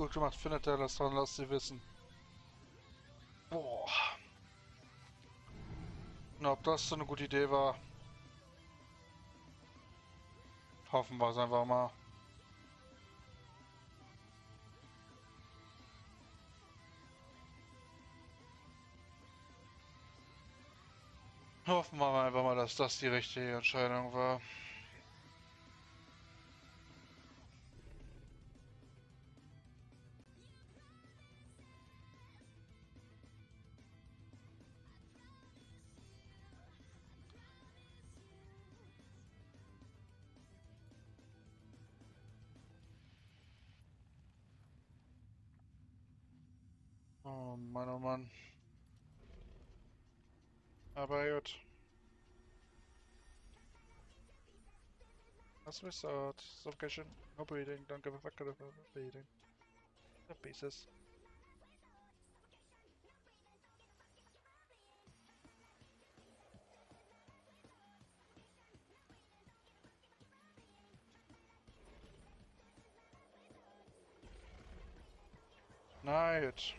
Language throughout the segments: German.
Gut gemacht, findet er das dran, lasst sie wissen. Boah. Na, ob das so eine gute Idee war, hoffen wir es einfach mal. Hoffen wir mal einfach mal, dass das die richtige Entscheidung war. Oh Mann, oh Mann. Aber gut. Was ist das? Suffocation. No breathing. Don't give a fuck about breathing. The pieces. Na gut.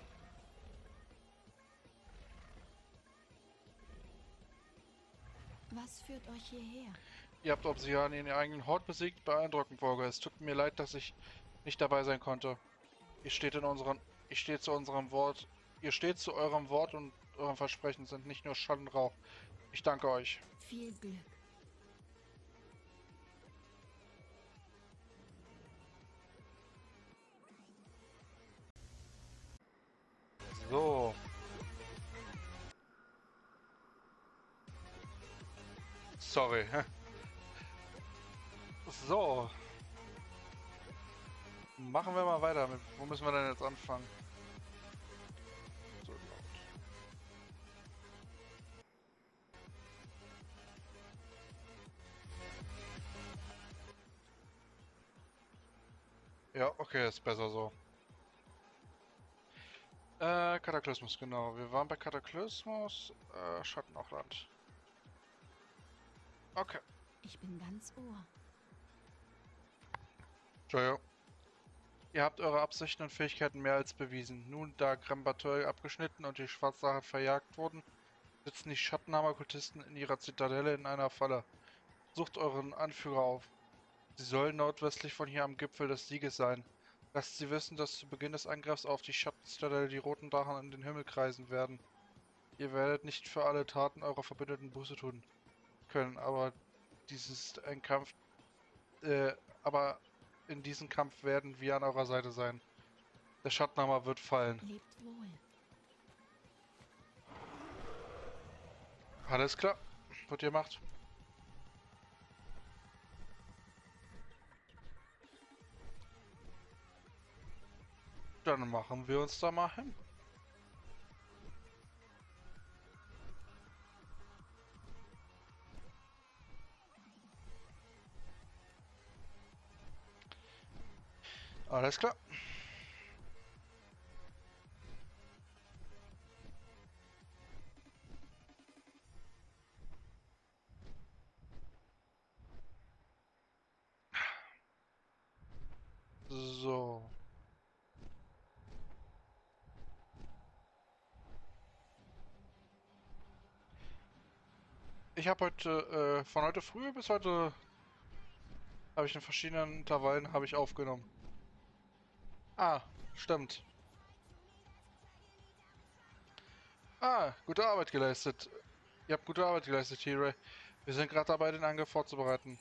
Was führt euch hierher? Ihr habt Obsidian in ihrer eigenen Haut besiegt. Beeindruckend, Volker. Es tut mir leid, dass ich nicht dabei sein konnte. Ihr steht in unseren... Ich stehe zu unserem Wort. Ihr steht zu eurem Wort und eurem Versprechen sind nicht nur Schall und Rauch. Ich danke euch. Viel Glück. So. Sorry. So. Machen wir mal weiter mit. Wo müssen wir denn jetzt anfangen? So laut. Ja, okay, ist besser so. Kataklysmus, genau. Wir waren bei Kataklysmus. Schattenauchland. Okay. Ich bin ganz Ohr. Entschuldigung. Ihr habt eure Absichten und Fähigkeiten mehr als bewiesen. Nun, da Grambateuil abgeschnitten und die Schwarzsache verjagt wurden, sitzen die Schattenhammer-Kultisten in ihrer Zitadelle in einer Falle. Sucht euren Anführer auf. Sie sollen nordwestlich von hier am Gipfel des Sieges sein. Lasst sie wissen, dass zu Beginn des Angriffs auf die Schattenzitadelle die roten Drachen in den Himmel kreisen werden. Ihr werdet nicht für alle Taten eurer Verbündeten Buße tun können, aber dies ist ein Kampf, aber in diesem Kampf werden wir an eurer Seite sein. Der Schattenhammer wird fallen. Lebt wohl. Alles klar. Was ihr macht. Dann machen wir uns da mal hin. Alles klar. So. Ich habe heute, von heute früh bis heute, habe ich in verschiedenen Intervallen habe ich aufgenommen. Ah, stimmt. Ah, gute Arbeit geleistet. Ihr habt gute Arbeit geleistet, T-Ray. Wir sind gerade dabei, den Angriff vorzubereiten.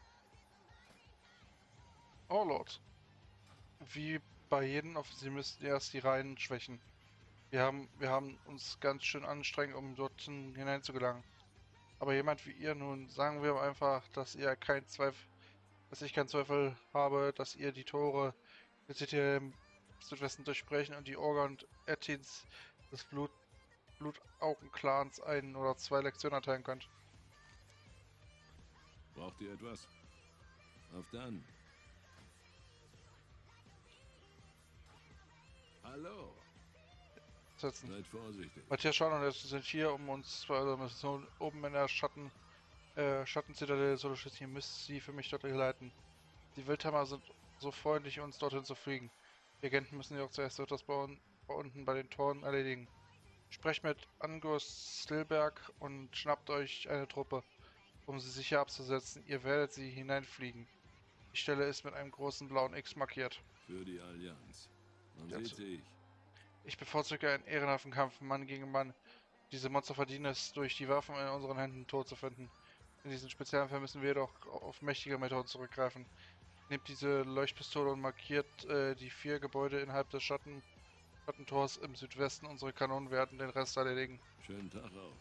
Oh Lord. Wie bei jedem Offizier müssten erst die Reihen schwächen. Wir haben uns ganz schön anstrengt, um dorthin hineinzugelangen. Aber jemand wie ihr nun, sagen wir einfach, dass ihr kein Zweifel, dass ich keinen Zweifel habe, dass ihr die Tore der City im Südwesten durchbrechen und die Orga und Ettins des Blutaugenclans ein oder zwei Lektionen erteilen könnt. Braucht ihr etwas? Auf dann. Hallo. Setzen. Seid vorsichtig. Matthias Schauen und ich sind hier, um uns bei unserer Mission oben in der Schattenzitadelle zu unterstützen. Ihr müsst sie für mich dort leiten. Die Wildhammer sind so freundlich, uns dorthin zu fliegen. Die Agenten müssen ja auch zuerst etwas bei unten bei den Toren erledigen. Sprecht mit Angus Stillberg und schnappt euch eine Truppe, um sie sicher abzusetzen. Ihr werdet sie hineinfliegen. Die Stelle ist mit einem großen blauen X markiert. Für die Allianz. Man Jetzt. sieht sich. Ich bevorzuge einen ehrenhaften Kampf, Mann gegen Mann. Diese Monster verdienen es, durch die Waffen in unseren Händen tot zu finden. In diesen speziellen Fällen müssen wir jedoch auf mächtige Methoden zurückgreifen. Nehmt diese Leuchtpistole und markiert die 4 Gebäude innerhalb des Schattentors im Südwesten. Unsere Kanonen werden den Rest erledigen. Schönen Tag auch.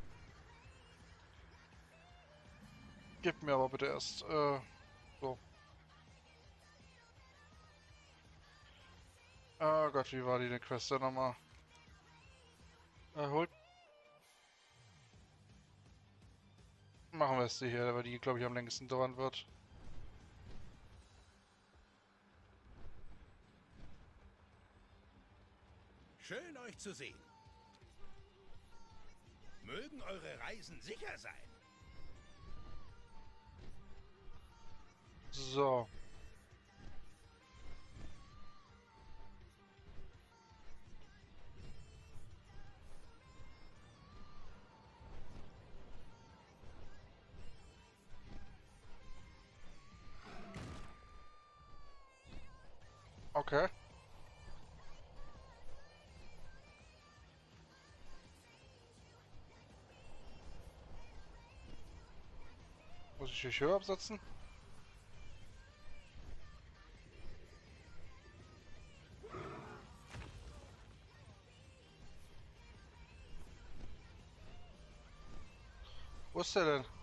Gib mir aber bitte erst, so. Oh Gott, wie war die Quest denn nochmal? Holt. Machen wir es die hier, weil die, glaube ich, am längsten dauern wird. Schön euch zu sehen. Mögen eure Reisen sicher sein. So. Okay. Muss ich hier höher absetzen? Wo ist der denn?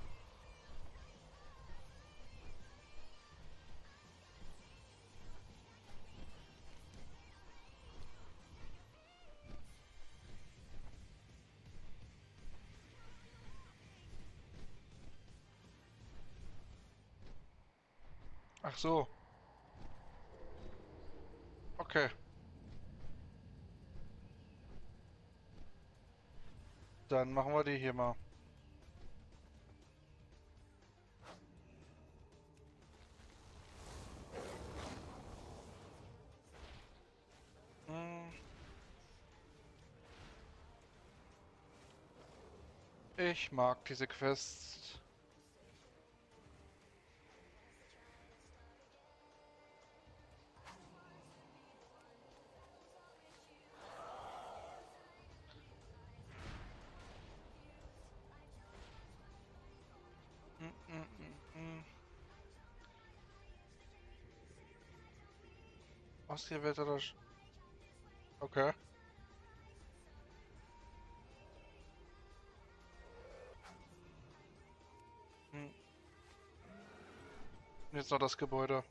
Ach so. Okay. Dann machen wir die hier mal. Hm. Ich mag diese Quest. Mm, mm, mm, mm. Was hier wird das? Okay. Hm. Jetzt noch das Gebäude.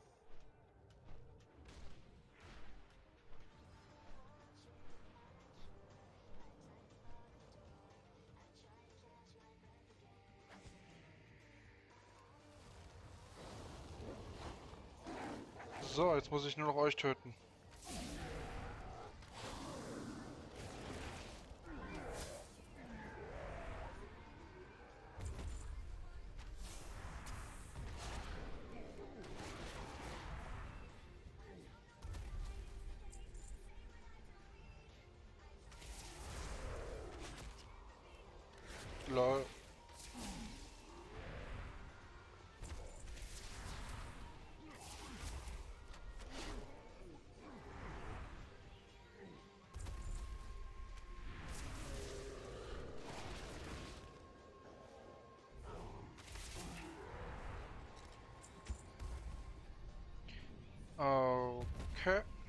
So, jetzt muss ich nur noch euch töten. Lol. Okay.